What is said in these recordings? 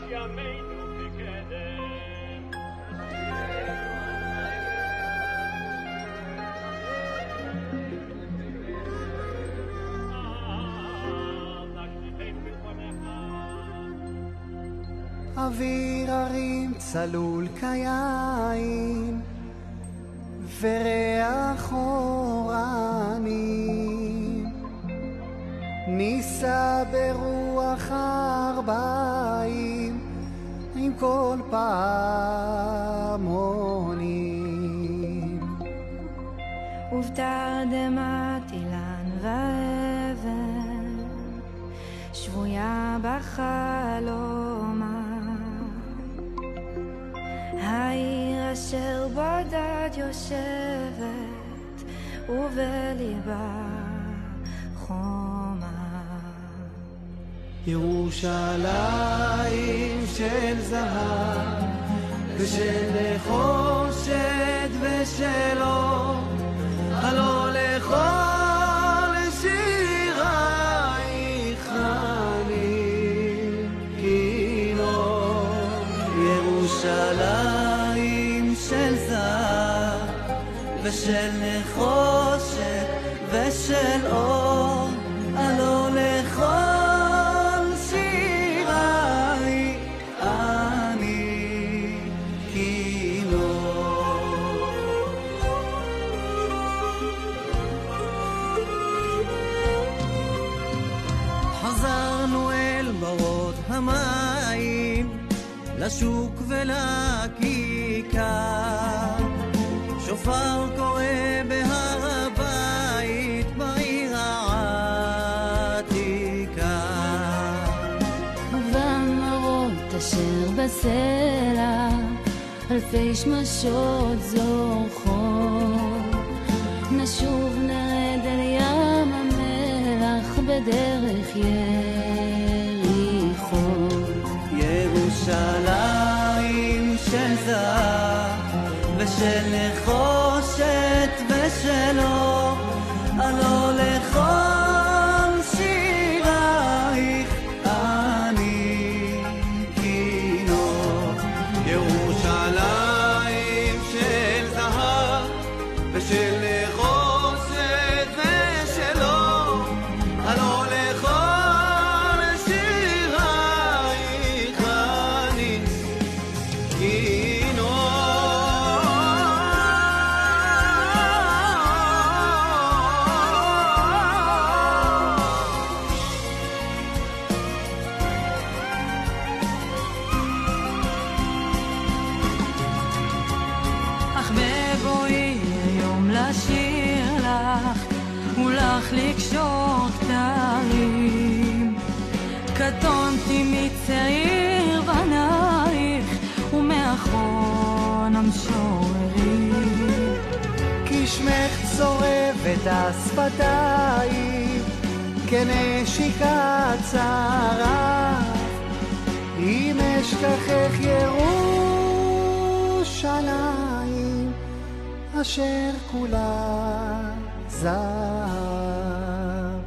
ימינו כקדם. אוויר הרים צלול כיין וריח אורנים ניסה ברוח ארבעים עם כל פעמונים ובתרדמת אילן ואבן שבויה בחלומה העיר אשר בדד יושבת ובליבה חומה ירושלים של זהב ושל נחושת ושל אור הלא לכל שירייך אני כינור ירושלים של זהב ושל נחושת ושל אור הלא לכל שירייך אני כינור חזרנו אל ברות המים לשוק ולכיכר שופר קורא בהר הבית בעיר העתיקה והמראות אשר בסלע אלפי שמשות זורחות נשוב נרד אל ים המלח בדרך יריחו ירושלים של זהב ושל נחושת ושל אור הלא לכל שירייך אני כינור ירושלים של זהב ושל נחושת ושל אור הלא לכל שירייך אני כינור אך בבואי היום לשיר לך ולך לקשור כתרים קטונתי מצעיר בנייך ומאחרון המשוררים כי שמך צורב את השפתיים כנשיקת צרף אם אשכחך ירושלים אשר כולה זהב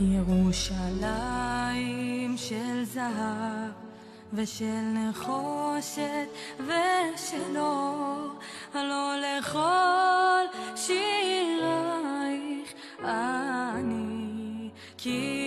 ירושלים של זהב ושל נחושת ושל אור הלא לכל שירייך אני כי